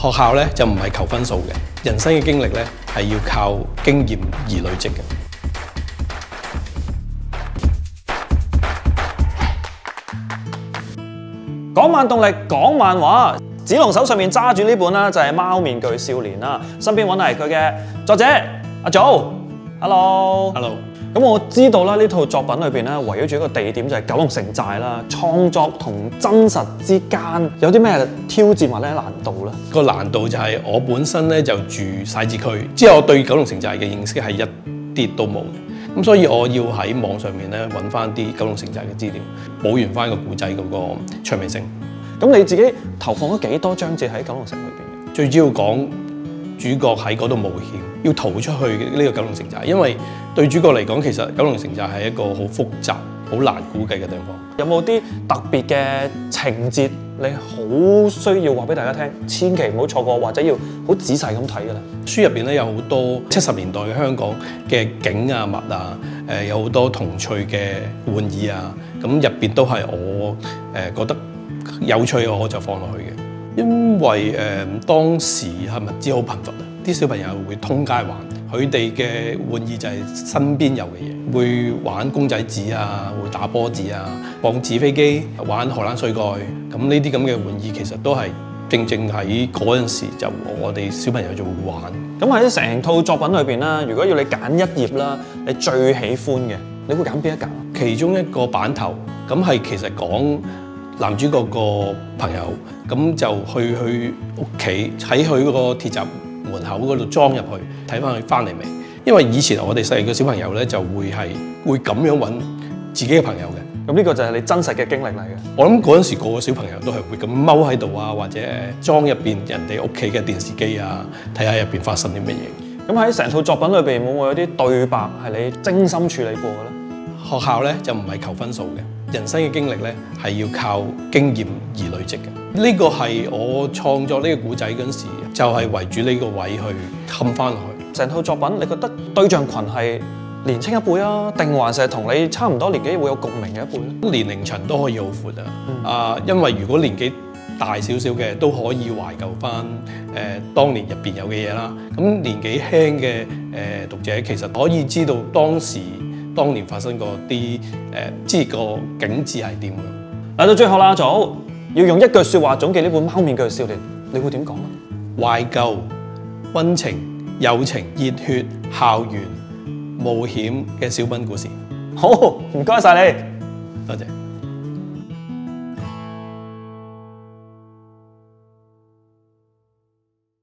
學校咧就唔係求分數嘅，人生嘅經歷咧係要靠經驗而累積嘅。 講慢動力，講慢話。子龍手上面揸住呢本啦，就係《貓面具少年》啦。身邊揾嚟佢嘅作者阿祖 ，Hello。咁我知道啦，呢套作品裏邊咧，圍繞住一個地點就係九龍城寨啦。創作同真實之間有啲咩挑戰或者難度咧？ 個難度就係我本身咧就住徙置區，之後我對九龍城寨嘅認識係一啲都冇嘅。咁所以我要喺網上面咧揾翻啲九龍城寨嘅資料，補完翻個故仔嗰個趣味性。 咁你自己投放咗幾多章節喺九龍城裏邊？ 最主要講主角喺嗰度冒險，要逃出去呢個九龍城寨。因為對主角嚟講，其實九龍城寨係一個好複雜、好難估計嘅地方。 有冇啲特別嘅情節你好需要話俾大家聽，千祈唔好錯過，或者要好仔細咁睇嘅咧？ 書入邊咧有好多70年代嘅香港嘅景啊、物啊，有好多童趣嘅玩意啊，咁入邊都係我覺得有趣嘅，我就放落去嘅。因為當時係物資好貧乏啊，啲小朋友會通街玩，佢哋嘅玩意就係身邊有嘅嘢，會玩公仔紙啊，會打波子啊，放紙飛機，玩荷蘭水蓋，咁呢啲咁嘅玩意其實都係正喺嗰陣時就我哋小朋友就會玩。 咁喺成套作品裏邊啦，如果要你揀一頁啦，你最喜歡嘅，你會揀邊一格？ 其中一個版頭，咁係其實講男主角個朋友，咁就去屋企喺佢嗰個鐵閘門口嗰度裝入去，睇翻佢翻嚟未？因為以前我哋細個小朋友咧就會咁樣揾自己嘅朋友嘅。 咁呢個就係你真實嘅經歷嚟嘅。 我諗嗰陣時個個小朋友都係會咁踎喺度啊，或者裝入邊人哋屋企嘅電視機啊，睇下入邊發生啲乜嘢。 咁喺成套作品裏邊，會唔會有啲對白係你精心處理過嘅咧？ 學校咧就唔係求分數嘅，人生嘅經歷咧係要靠經驗而累積嘅。呢個係我創作呢個故仔嗰陣時，就係圍住呢個位去冚翻落去。 成套作品，你覺得對象群係年青一輩啊，定還是係同你差唔多年紀會有共鳴嘅一輩咧？ 年齡層都可以好闊啊！因為如果年紀大少少嘅都可以懷舊翻當年入邊有嘅嘢啦。咁年紀輕嘅讀者其實可以知道當年發生過啲即係個景緻係點樣。 嚟到最後啦，阿祖要用一句説話總結呢本《貓面具少年》，你會點講咧？ 懷舊、溫情、友情、熱血、校園、冒險嘅小品故事。 好，唔該晒你， 多謝。